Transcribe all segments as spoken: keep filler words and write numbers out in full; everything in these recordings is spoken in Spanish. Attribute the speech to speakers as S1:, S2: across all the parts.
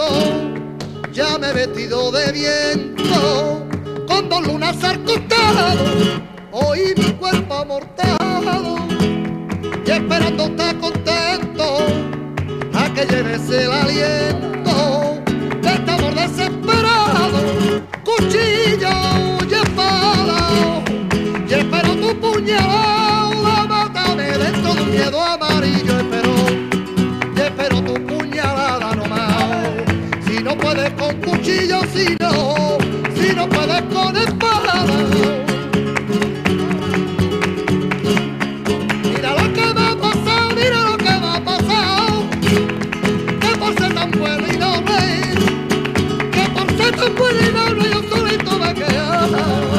S1: ya me he vestido de viento, con dos lunas al costado, hoy mi cuerpo amortado, y esperando estar contento, a que lleves el aliento, de este amor desesperado, cuchillo y espada, y espero tu puñalada, mátame dentro de un miedo amarillo, espero, y espero tu puñalada nomás. Si no puedes con cuchillo, si no, si no puedes con espada. Mira lo que me ha pasado, mira lo que me ha pasado, que por ser tan bueno y noble, que por ser tan bueno y noble yo solito me quedo.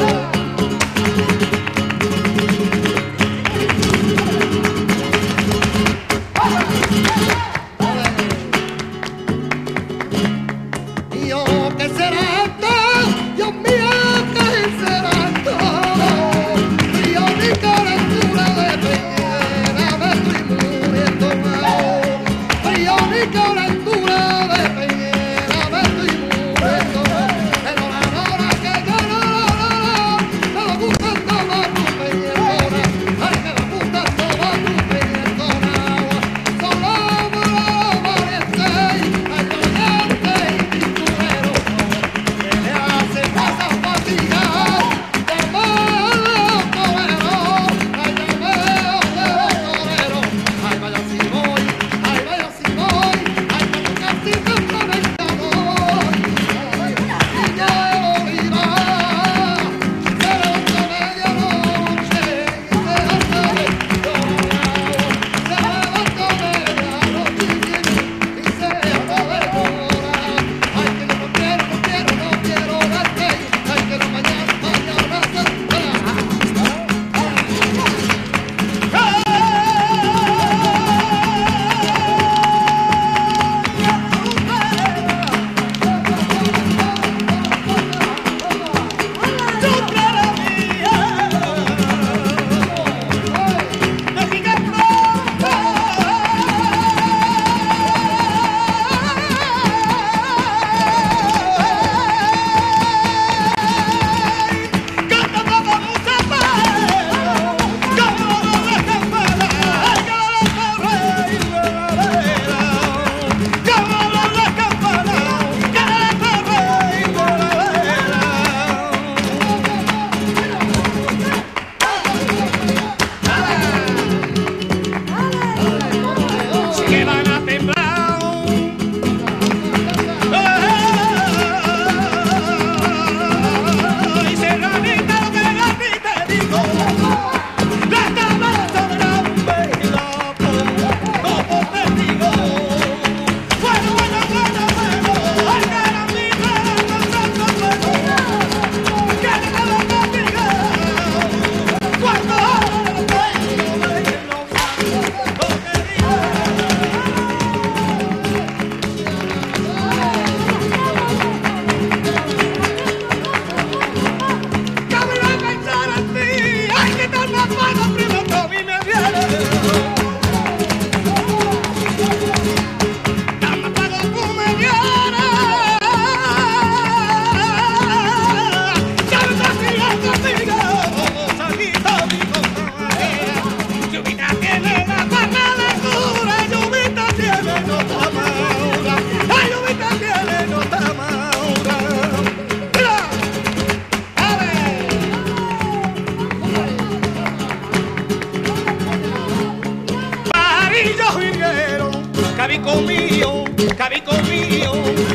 S2: Cabico mío, cabico mío,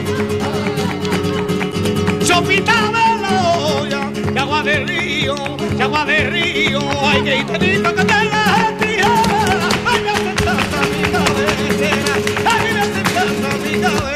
S2: chopita de la olla, de agua de río, de agua de río, ay que intentito que te la tierra, ay me hace tanta mi cabecera, ay me hace tanta mi cabecera.